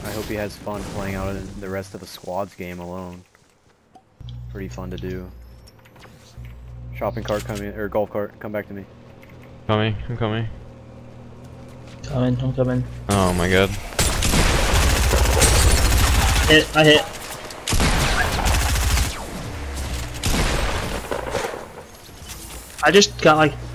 I hope he has fun playing out in the rest of the squad's game alone. Pretty fun to do. Shopping cart coming, or golf cart, come back to me. Coming, I'm coming. I'm coming. Oh my god. I hit. I just got like